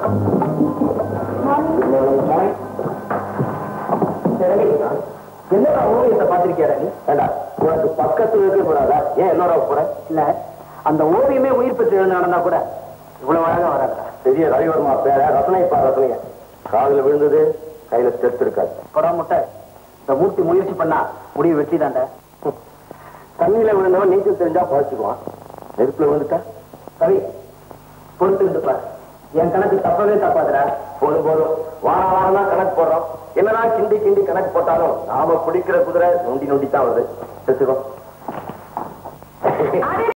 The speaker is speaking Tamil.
என்னடா ஓவியத்தை பார்த்திருக்கியா நீ? உனக்கு பக்கத்துல இருக்க கூடாதா? ஏன் என்னடா போற? இல்ல, அந்த ஓவியமே உயிர் பெற்று எழுந்தானா கூட இவ்வளவு அழகா வராது. பெரிய ரவிவர்மா பேர ரசனைப்பா ரசனைய காதுல விழுந்தது, கையில ஸ்டெப் இருக்காது. கொடா முட்டை, இந்த மூர்த்தி முயற்சி பண்ணா முடிவு வெற்றி தாண்ட. தண்ணியில விழுந்தவன் நீச்சல் தெரிஞ்சா பழச்சுக்குவான், நெருப்புல விழுந்துட்டா கவி பொறுத்து பாரு. என் கணக்கு தப்பவே தப்பாதுடா. போதும் போதும், வாரம் வாரம் தான் கணக்கு போடுறோம். என்னதான் கிண்டி கிண்டி கணக்கு போட்டாலும் நாம பிடிக்கிற குதிரை நொண்டி நொண்டி தான் வருது.